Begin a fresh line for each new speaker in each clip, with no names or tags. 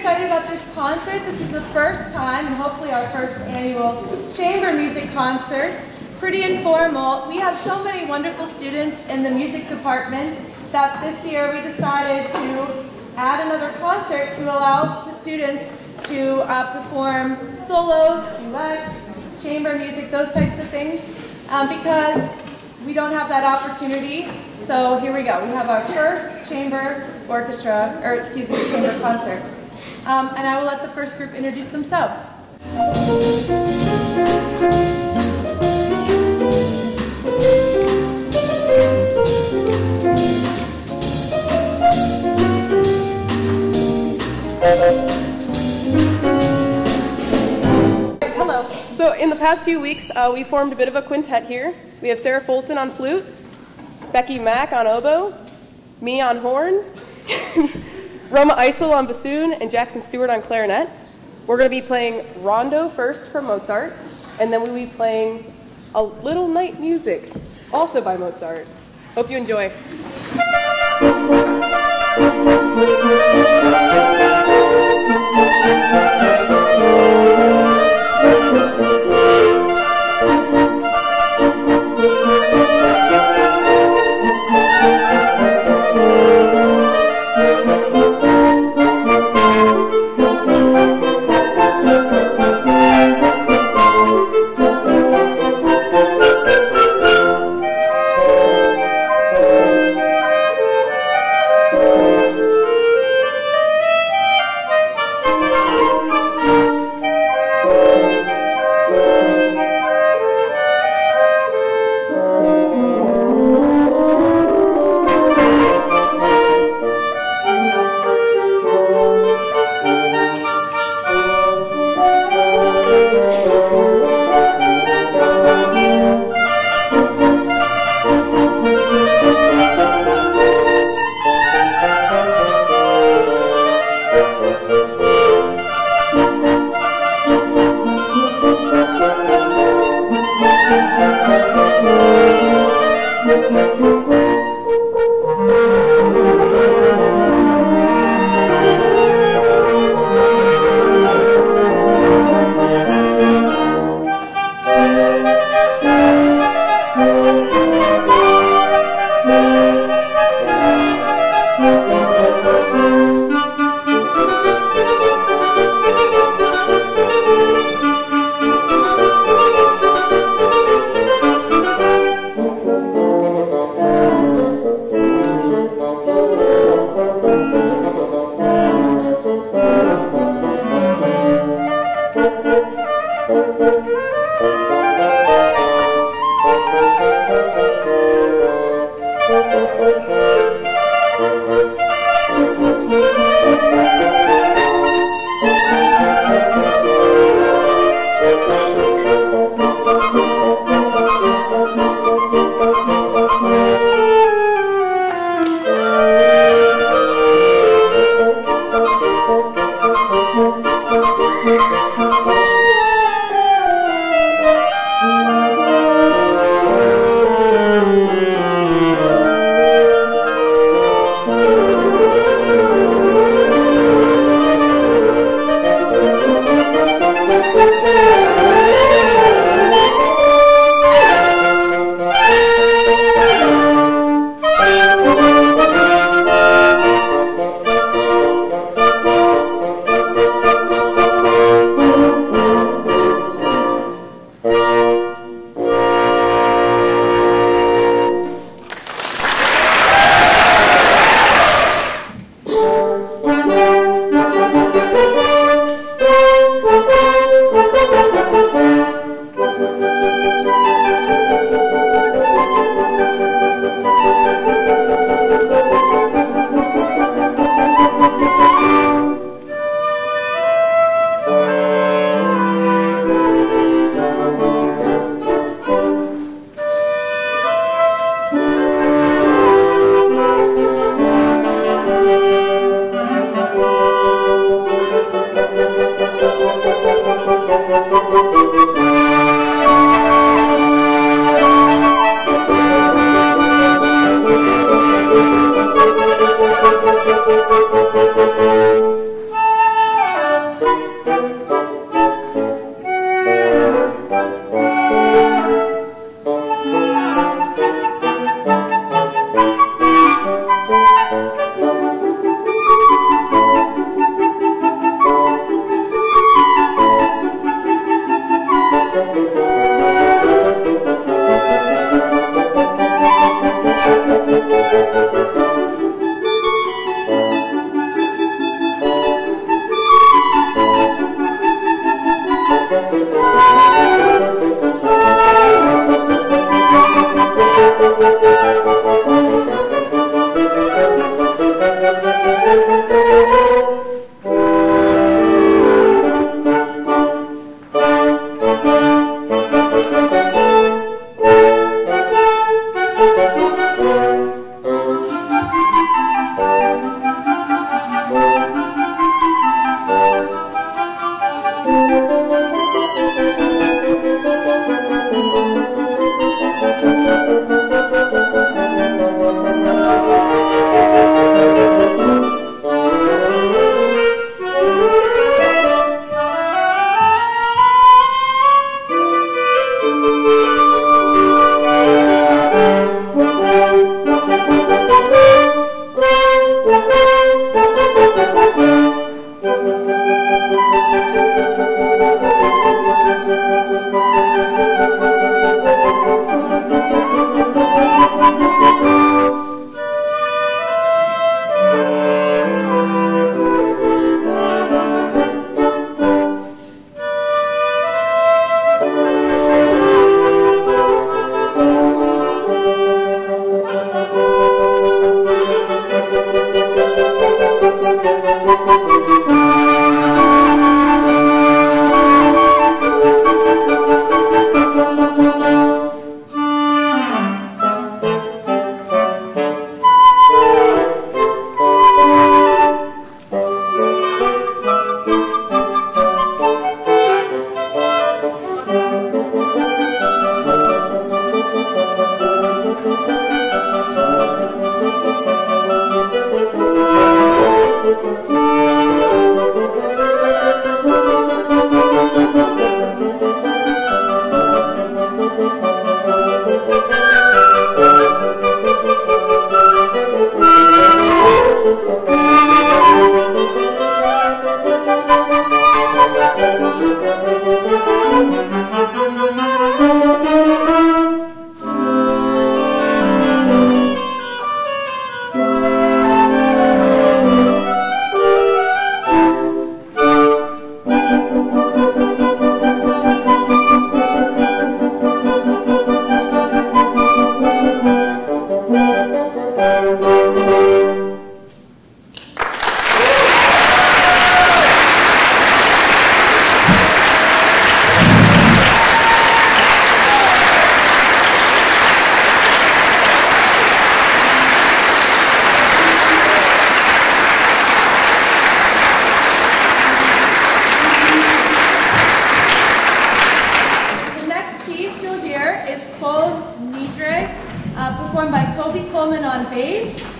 excited about this concert. This is the first time, and hopefully our first annual chamber music concert. Pretty informal. We have so many wonderful students in the music department that this year we decided to add another concert to allow students to perform solos, duets, chamber music, those types of things, because we don't have that opportunity. So here we go. We have our first chamber orchestra, or excuse me, chamber concert. And I will let the first group introduce themselves.
Hello. So in the past few weeks, we formed a bit of a quintet here. We have Sarah Fulton on flute, Becky Mack on oboe, me on horn, Roma Eisel on bassoon, and Jackson Stewart on clarinet. We're going to be playing Rondo first from Mozart, and then we'll be playing A Little Night Music, also by Mozart. Hope you enjoy.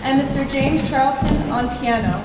and Mr. James Charlton on piano.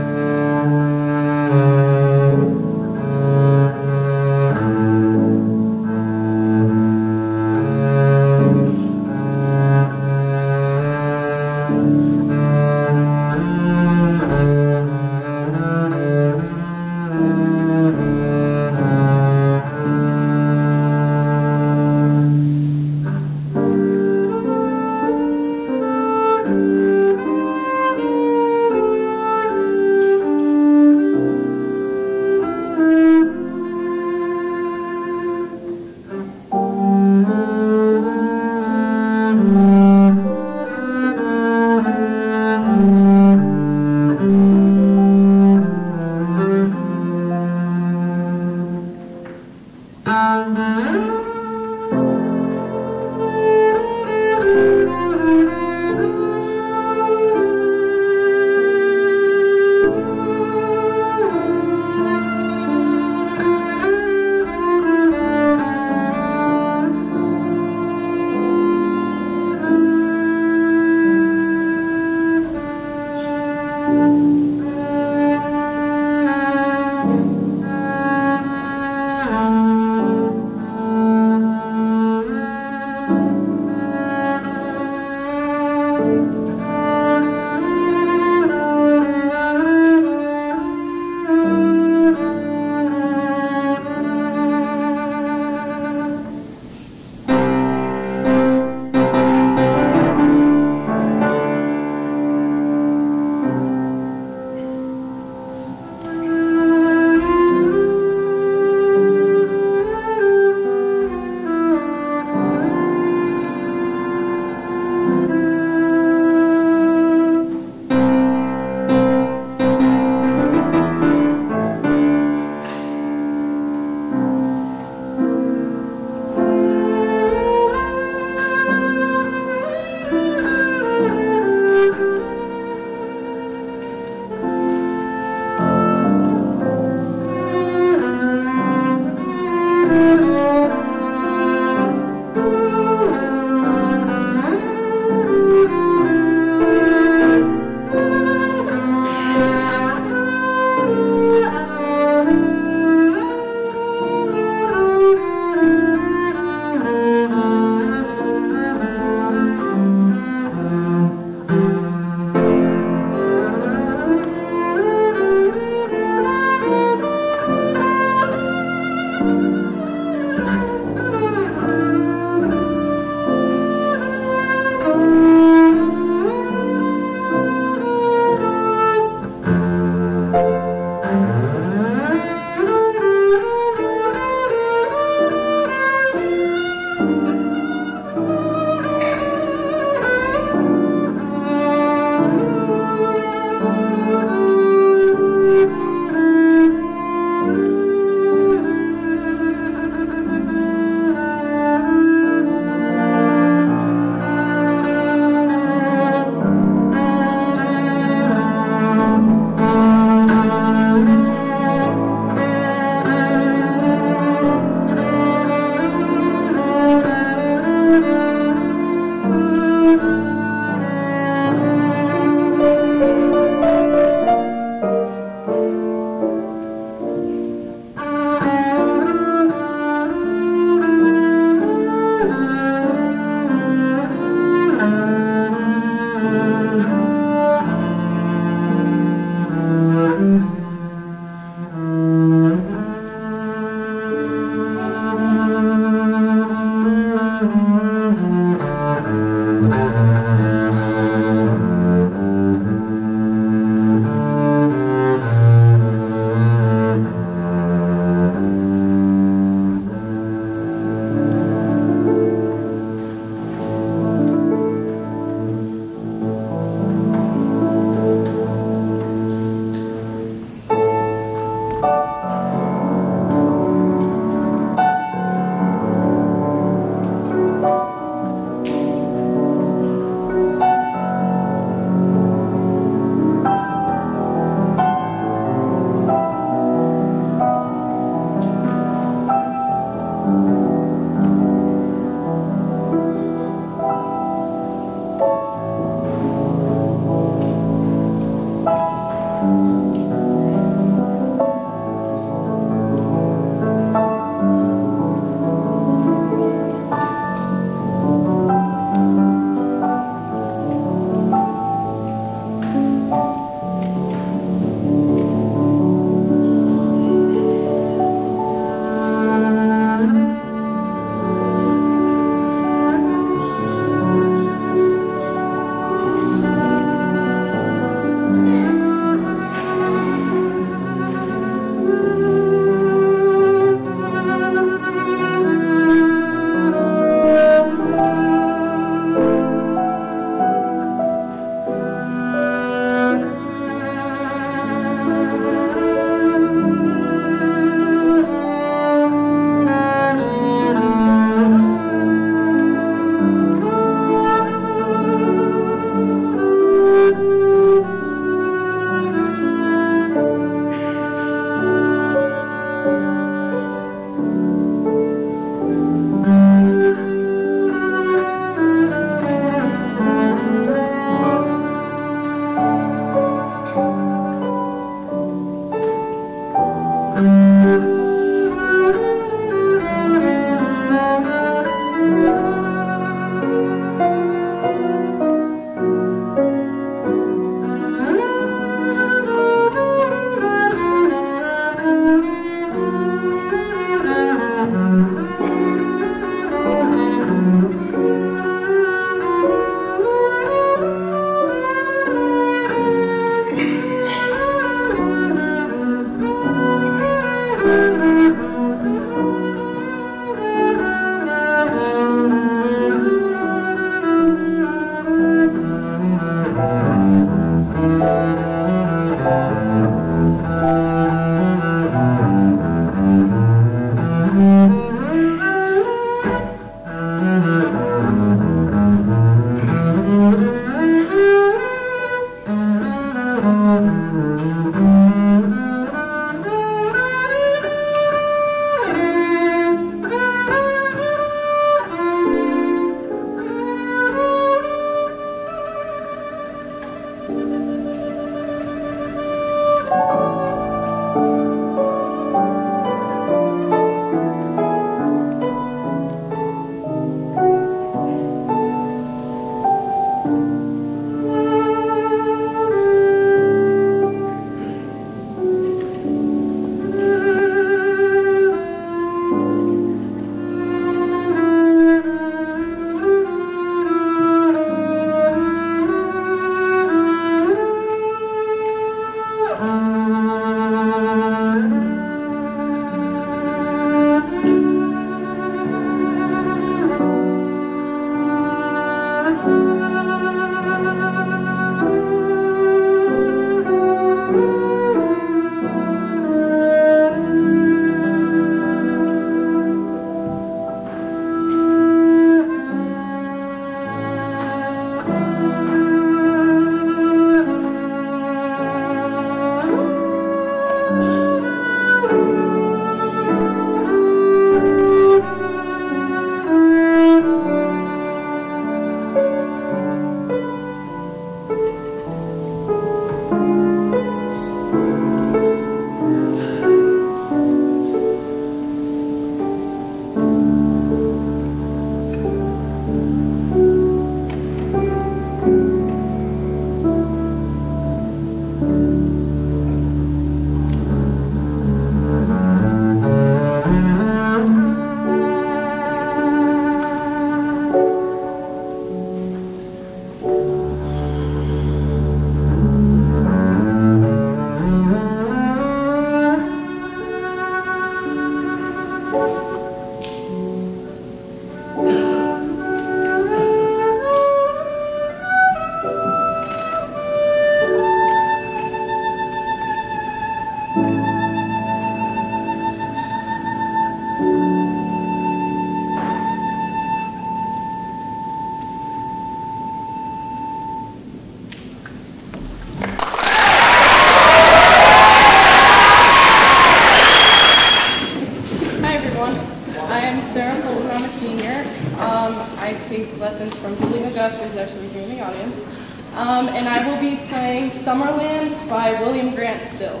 lessons from Julie McGuff, who's actually here in the audience. And I will be playing Summerland by William Grant Still.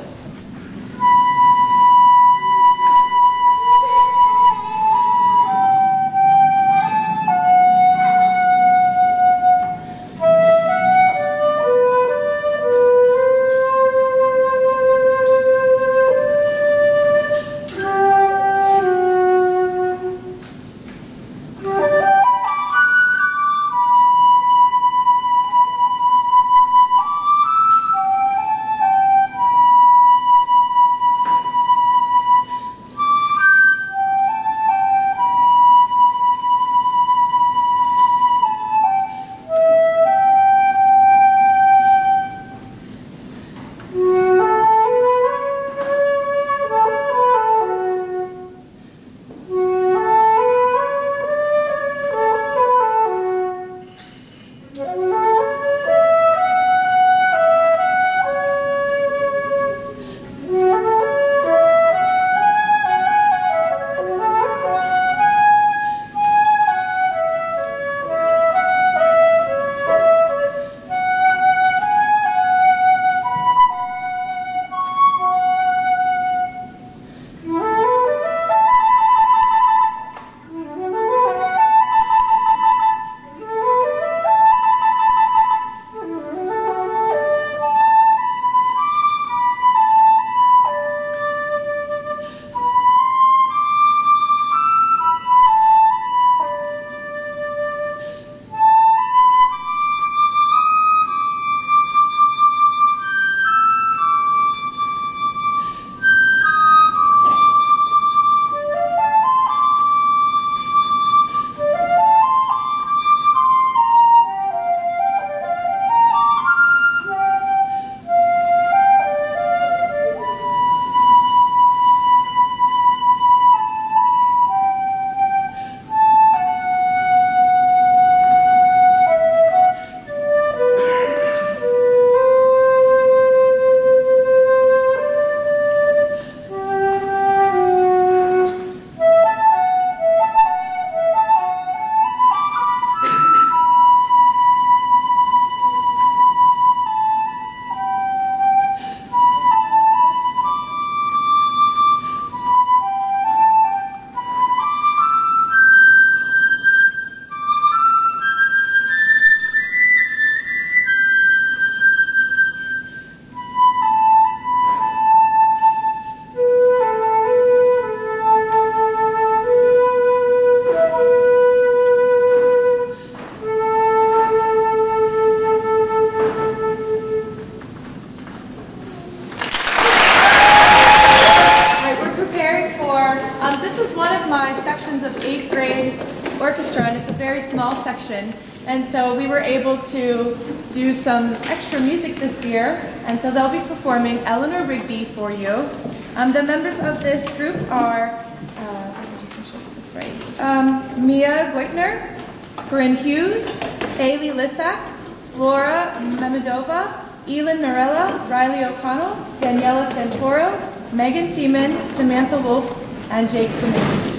section. And so we were able to do some extra music this year, and so they'll be performing Eleanor Rigby for you. The members of this group are, let me just make sure I get this right, Mia Goitner, Corinne Hughes, Ailey Lissack, Flora Mamedova, Elin Norella, Riley O'Connell, Daniela Santoro, Megan Seaman, Samantha Wolf, and Jake Simmons.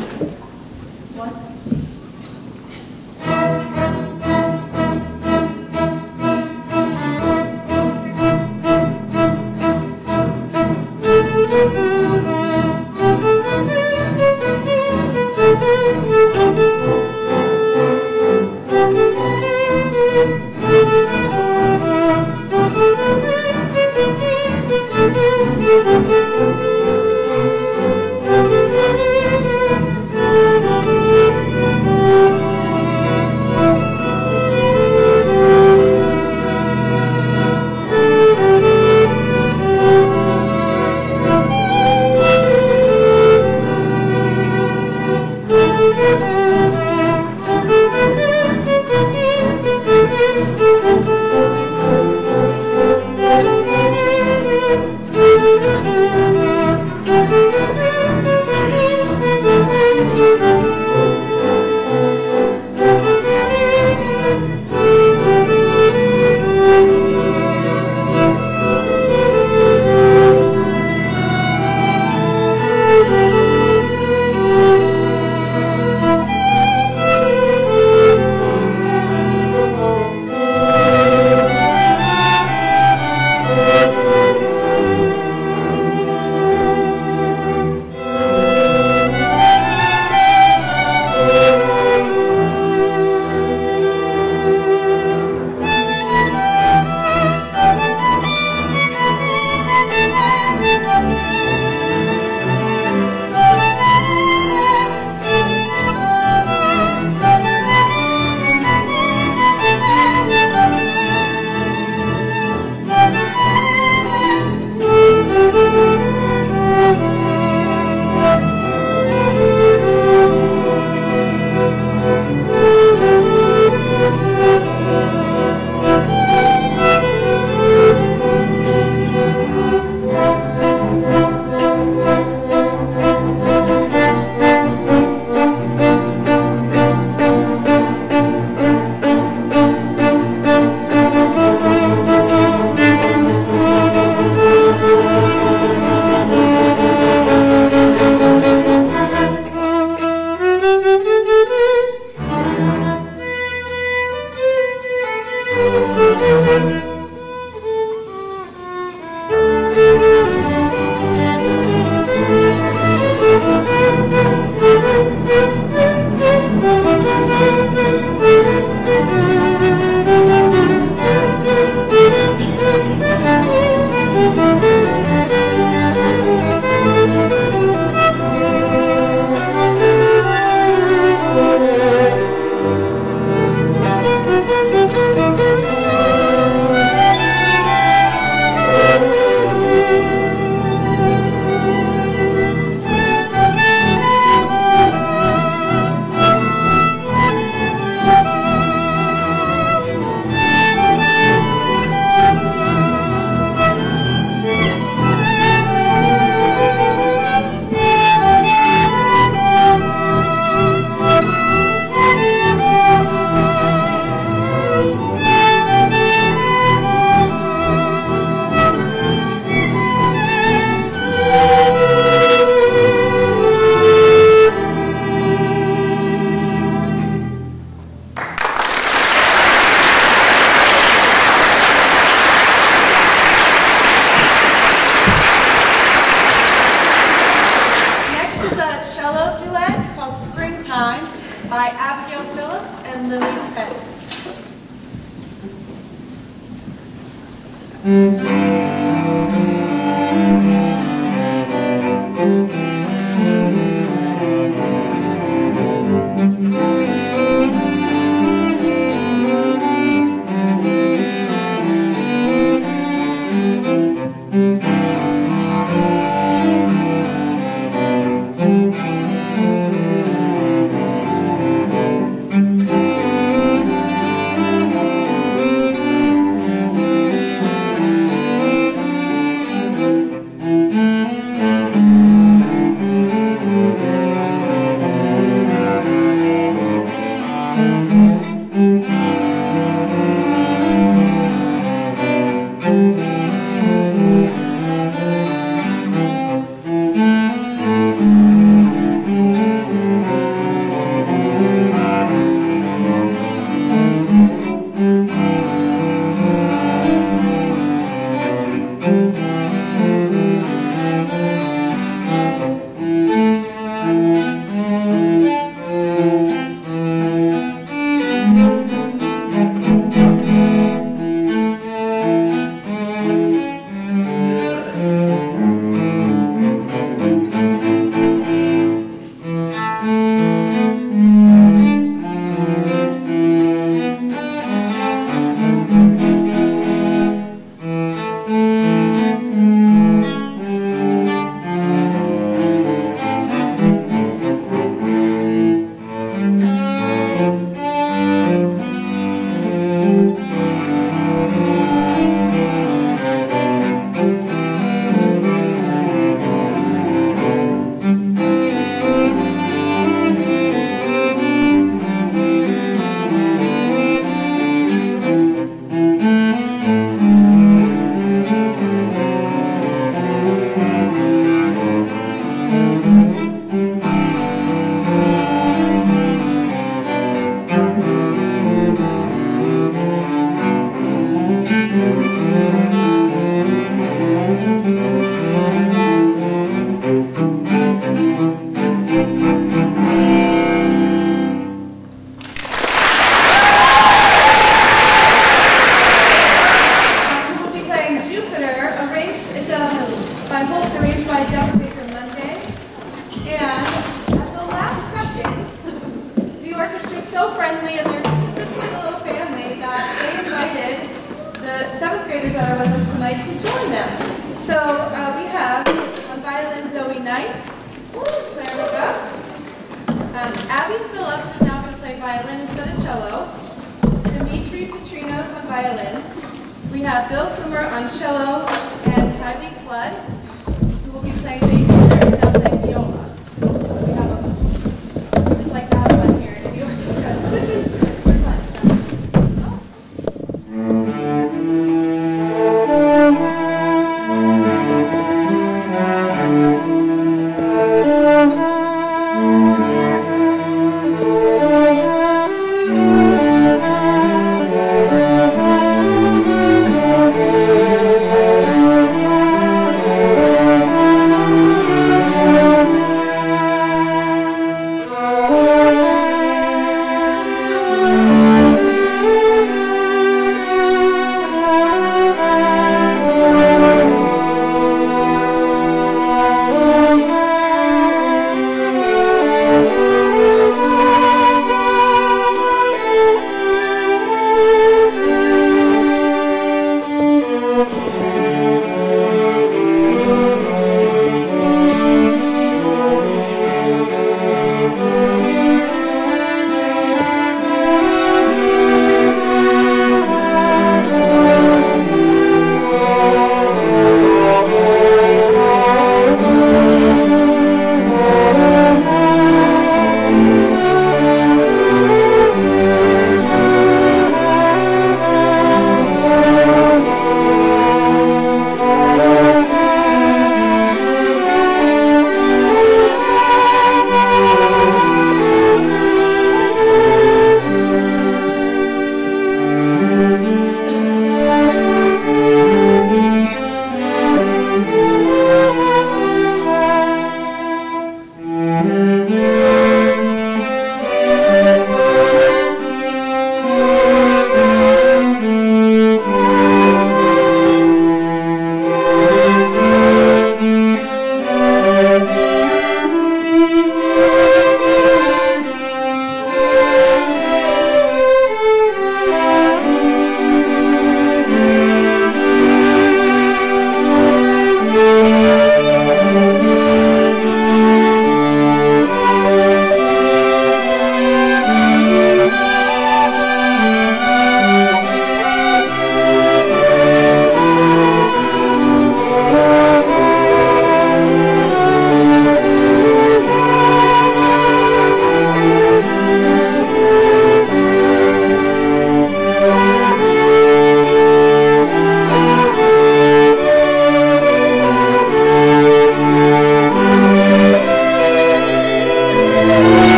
Jupiter, it's by Holst arranged by Deborah Baker Monday. And at the last second, the orchestra is so friendly and they're just like a little family that they invited the 7th graders that are with us tonight to join them. So we have on violin Zoe Knight, Claire McGuff. Abby Phillips is now going to play violin instead of cello. Dimitri Petrinos on violin. We have Bill Coomer on cello and Kylie Flood, who will be playing bass and now playing viola. We have just like to have fun here in the orchestra. Switch instruments for fun.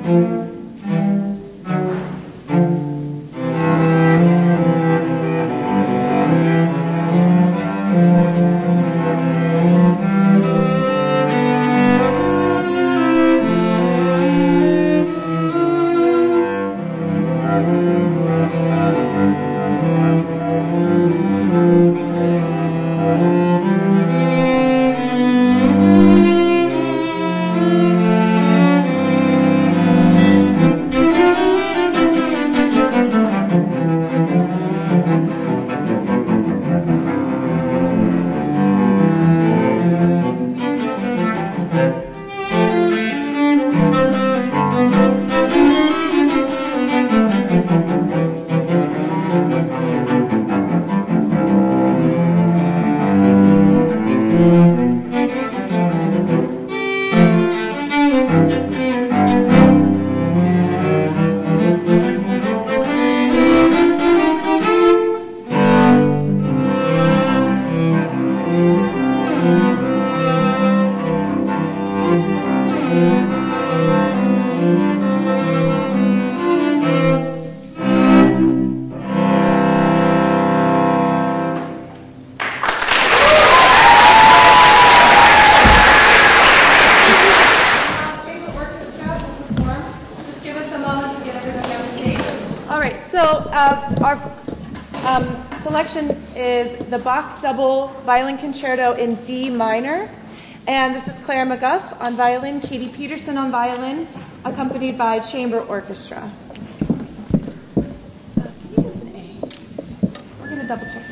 Our selection is the Bach Double Violin Concerto in D minor. And this is Claire McGuff on violin, Katie Peterson on violin, accompanied by chamber orchestra. Can you use an A? We're going to double check.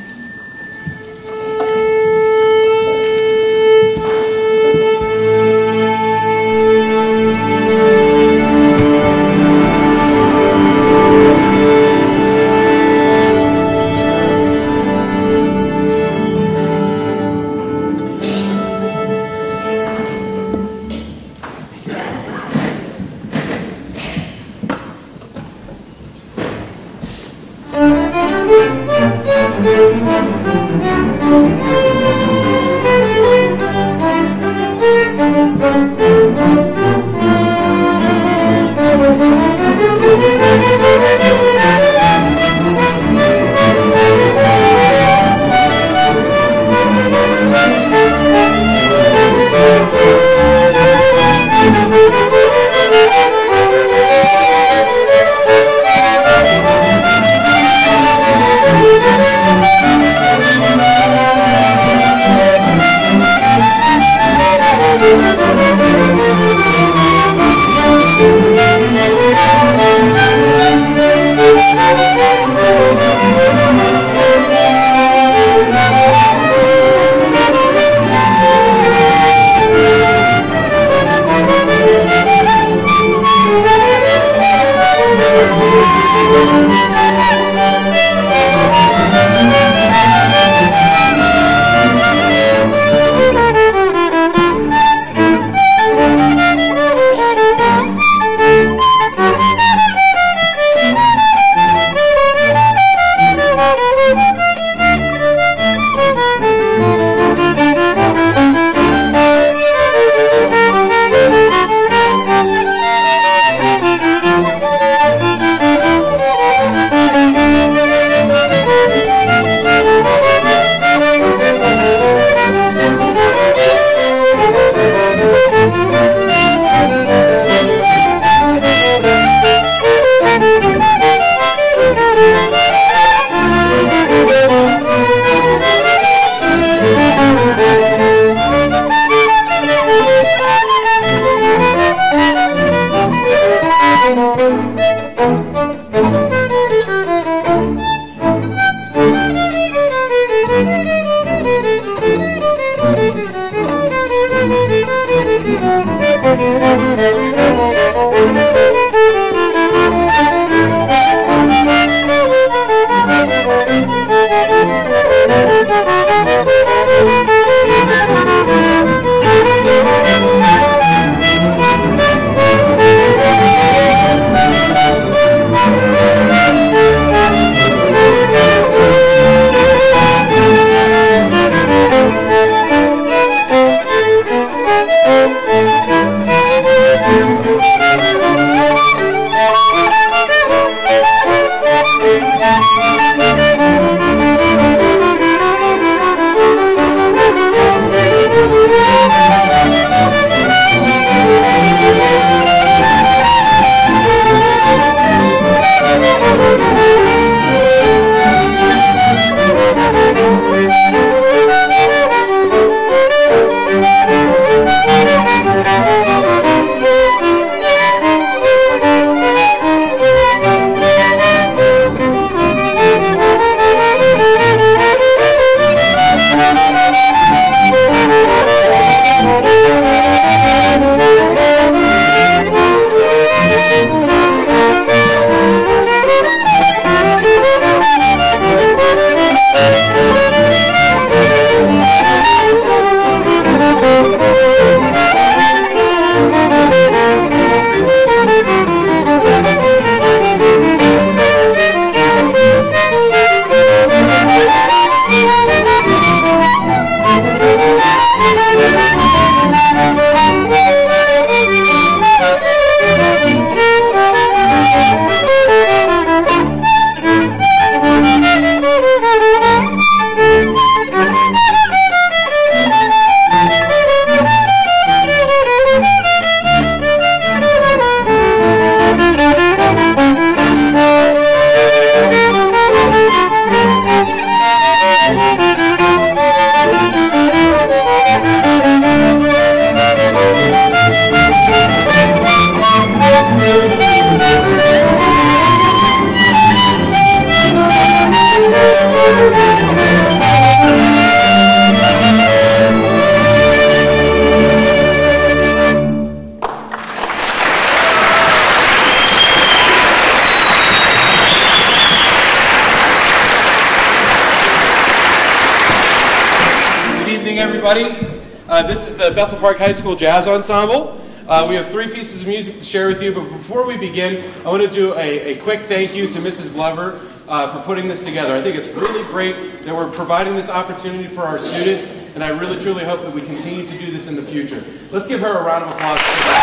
everybody. This is the Bethel Park High School Jazz Ensemble. We have 3 pieces of music to share with you, but before we begin, I want to do a quick thank you to Mrs. Glover for putting this together. I think it's really great that we're providing this opportunity for our students, and I really truly hope that we continue to do this in the future. Let's give her a round of applause.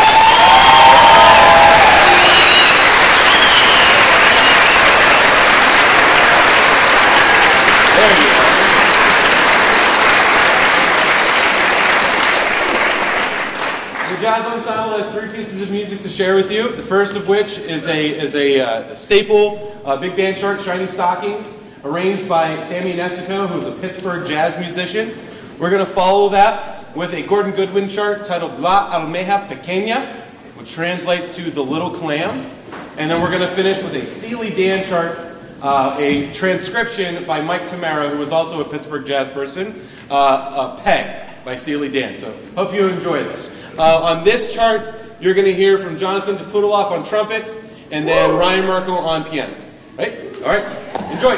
There you go. The Jazz Ensemble has 3 pieces of music to share with you. The first of which is a staple big band chart, Shiny Stockings, arranged by Sammy Nestico, who's a Pittsburgh jazz musician. We're going to follow that with a Gordon Goodwin chart titled La Almeja Pequeña, which translates to The Little Clam. And then we're going to finish with a Steely Dan chart, a transcription by Mike Tamara, who was also a Pittsburgh jazz person, Peg by Steely Dan. So hope you enjoy this. On this chart, you're going to hear from Jonathan Topudeloff on trumpet, and then Ryan Merkel on piano. Right? All right. Enjoy.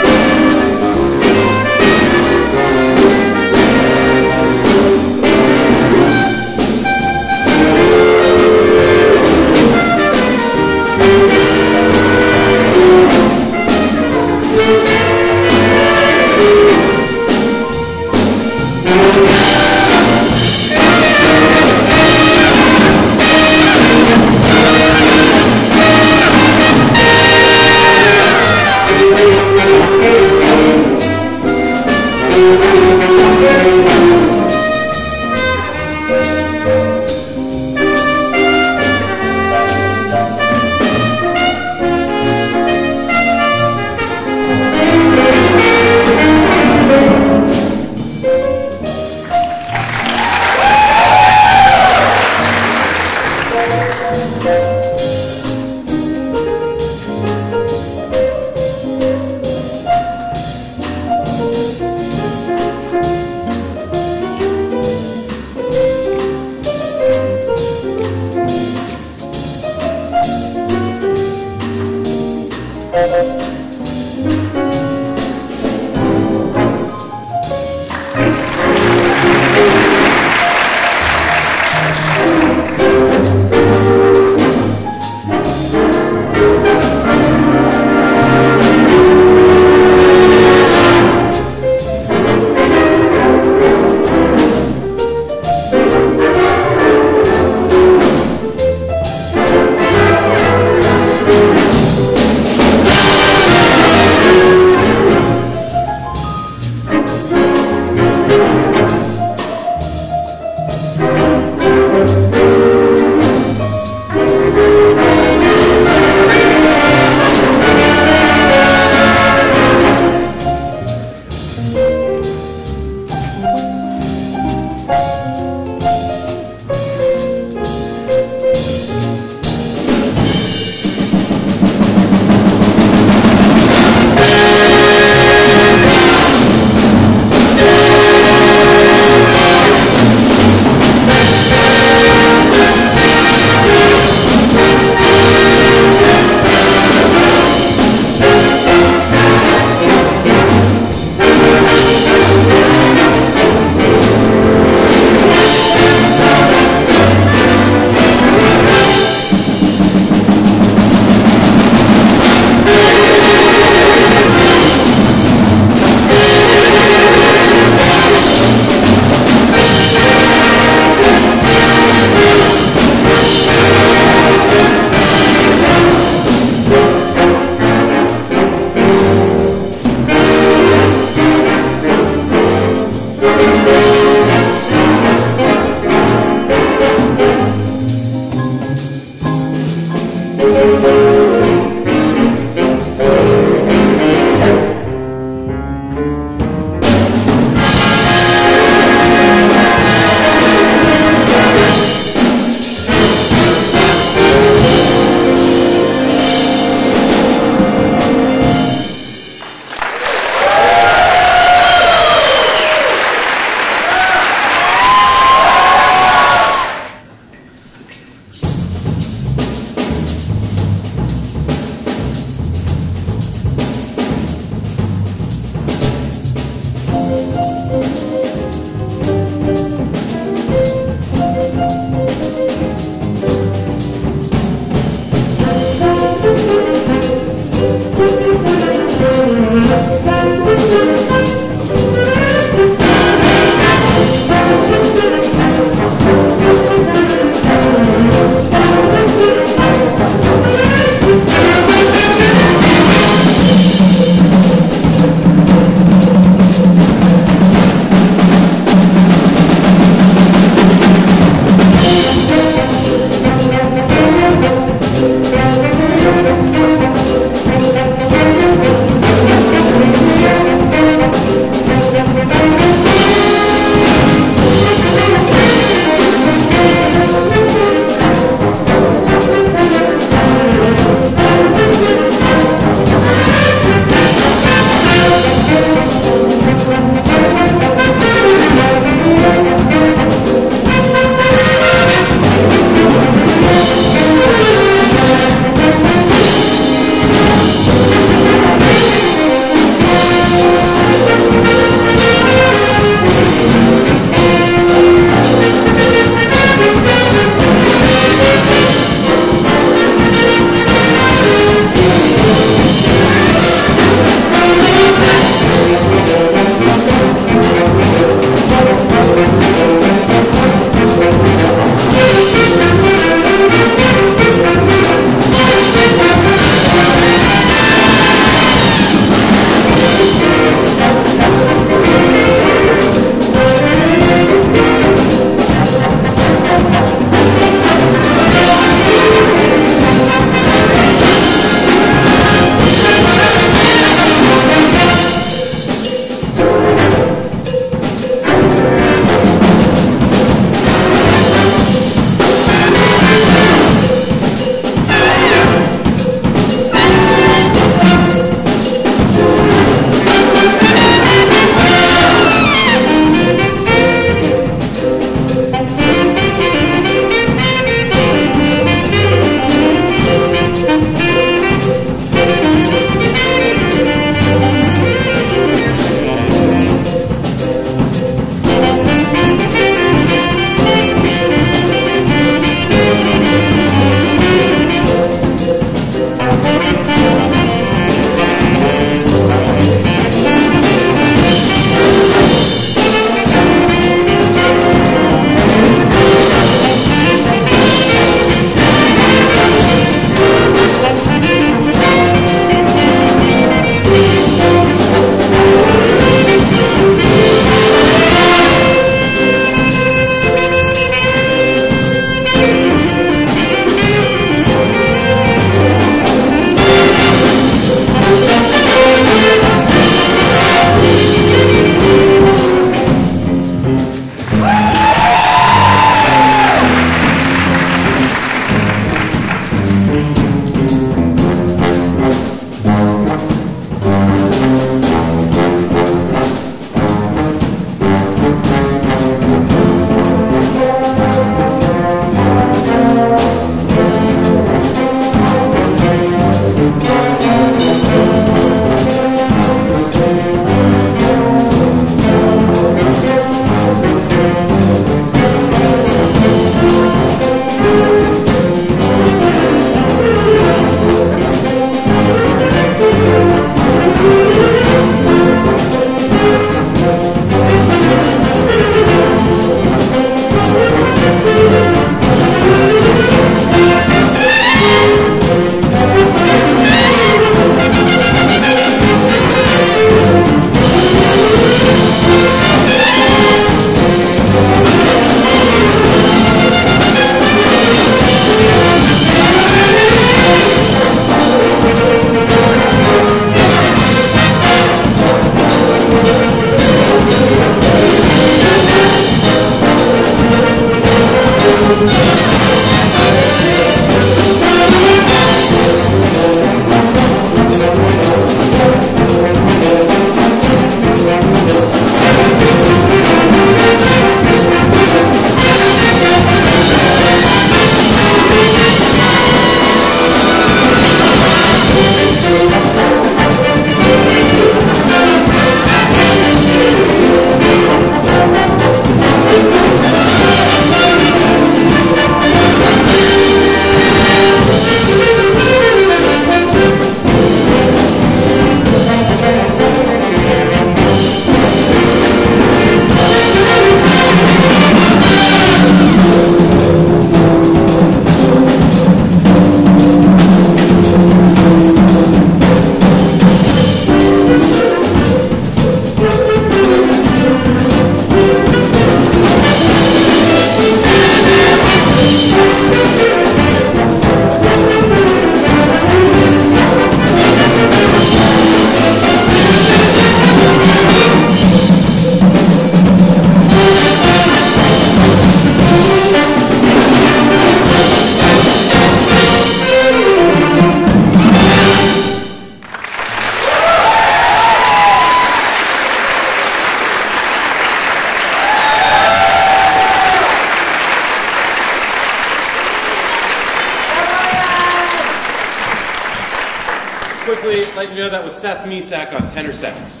like you know that was Seth Mesak on tenor sax.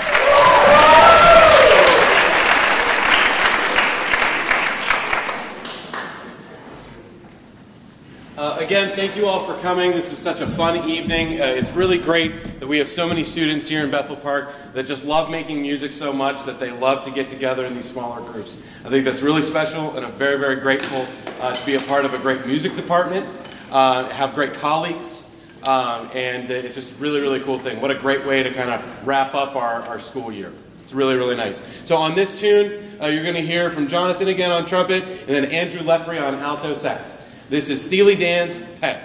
Again, thank you all for coming. This is such a fun evening. It's really great that we have so many students here in Bethel Park that just love making music so much that they love to get together in these smaller groups. I think that's really special, and I'm very, very grateful to be a part of a great music department, have great colleagues, and it's just a really, really cool thing. What a great way to kind of wrap up our school year. It's really, really nice. So on this tune, you're going to hear from Jonathan again on trumpet, and then Andrew Lepre on alto sax. This is Steely Dan's Peg.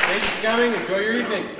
Thank you for coming. Enjoy your evening.